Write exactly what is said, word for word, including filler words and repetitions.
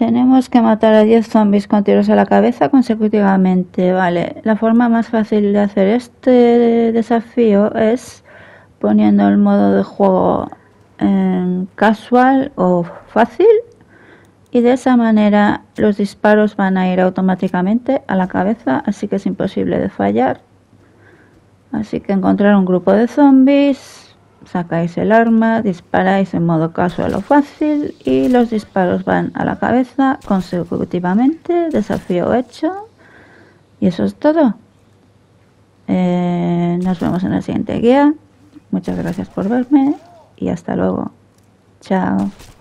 Tenemos que matar a diez zombies con tiros a la cabeza consecutivamente. Vale, la forma más fácil de hacer este desafío es poniendo el modo de juego en casual o fácil, y de esa manera los disparos van a ir automáticamente a la cabeza, así que es imposible de fallar. Así que encontrar un grupo de zombies, sacáis el arma, disparáis en modo casual o fácil y los disparos van a la cabeza consecutivamente. Desafío hecho. Y eso es todo. Eh, nos vemos en la siguiente guía. Muchas gracias por verme y hasta luego. Chao.